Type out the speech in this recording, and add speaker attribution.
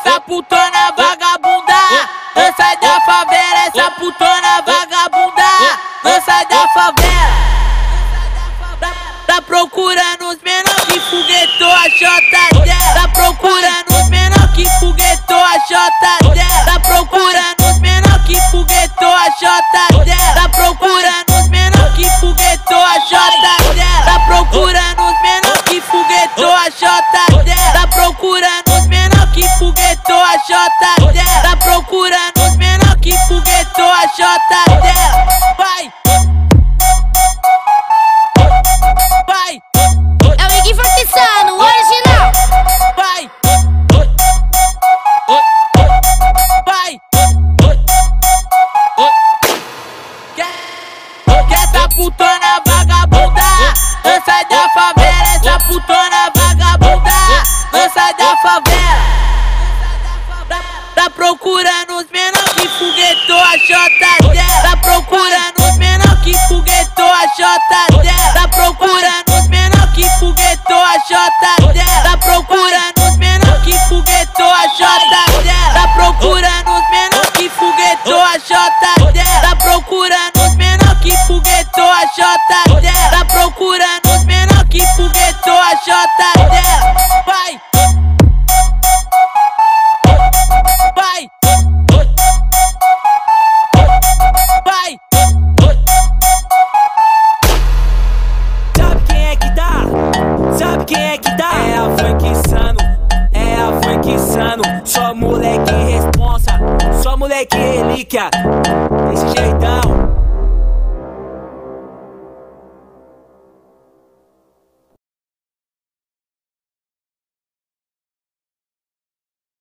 Speaker 1: essa putona vagabunda. Não sai da favela, essa putona vagabunda. Não sai da favela. Tá procurando os menor que foguetou a chota dela. Tá procurando os menor que foguetou a chota dela. Tá procurando os menor que foguetou a chota dela. Tá procurando os menor que foguetou a chota dela. Tá procurando os menor que foguetou a chota dela. Tá procurando os menor que foguetou a chota dela. Tá procurando os menor que foguetou a chota dela. Vai! Vai!
Speaker 2: É o Iggy Fortissano, original.
Speaker 1: Vai! Vai! Que essa putona vagabunda não sai da favela, essa putona vagabunda não sai da favela. Tá procurando os menor que foguetou a chota dela. Tá procurando os menor que foguetou a chota dela. Tá procurando os menor que foguetou a chota dela. Tá procurando os menor que foguetou a chota dela. Tá procurando os menor que foguetou a chota dela. Tá procurando os menor que foguetou a chota dela. Tá procurando os menor que foguetou a chota dela. Vai! Vai! Vai!
Speaker 3: Sabe quem é que dá? Sabe quem é que dá? É a Funkissano, é a Funkissano. Só moleque responsa, só moleque relíquia. Desse jeito.